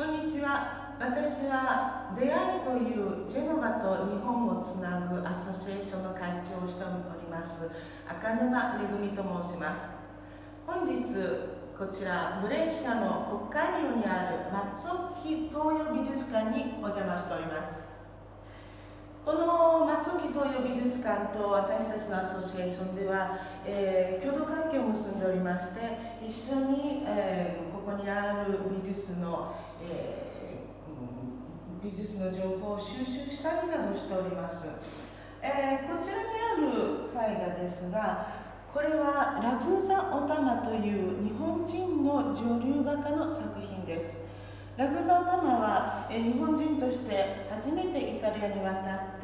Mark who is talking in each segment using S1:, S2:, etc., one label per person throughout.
S1: こんにちは。私は出会いというジェノバと日本をつなぐアソシエーションの会長をしております赤沼めぐみと申します。本日こちらマレーシアの国会寮にある松沖東洋美術館にお邪魔しております。この松沖東洋美術館と私たちのアソシエーションでは、共同関係を結んでおりまして、一緒に、ここにある美術の情報を収集したりなどしております。こちらにある絵画ですが、これはラグーザ・オタマという日本人の女流画家の作品です。ラグーザ・オタマは日本人として初めてイタリアに渡って、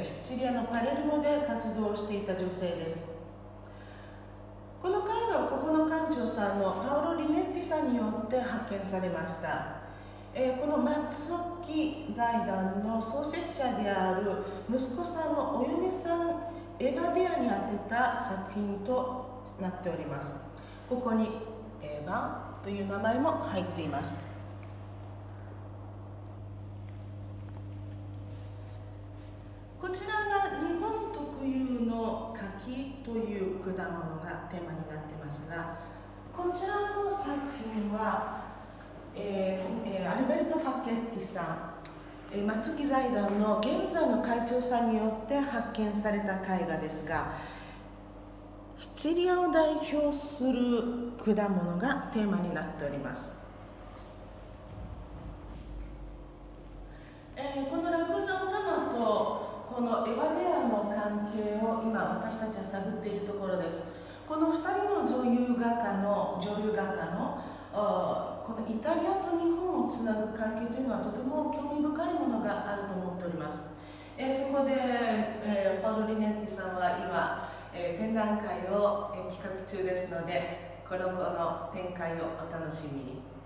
S1: シチリアのパレルモで活動していた女性です。この絵画はここの館長さんのパオロ・リネッティさんによって発見されました。この松沖財団の創設者である息子さんのお嫁さんエヴァディアに宛てた作品となっております。ここにエヴァという名前も入っています。こちらが日本特有の柿という果物がテーマになっていますが、こちらの作品はアルベルト・ファケッティさん、松沖財団の現在の会長さんによって発見された絵画ですが、シチリアを代表する果物がテーマになっております。このラグーザ・オタマとこのエヴァデアの関係を今私たちは探っているところです。この2人の女流画家のこのイタリアと日本をつなぐ関係というのはとても興味深いものがあると思っております。そこで、パオロ・リネッティさんは今、展覧会を企画中ですので、この後の展開をお楽しみに。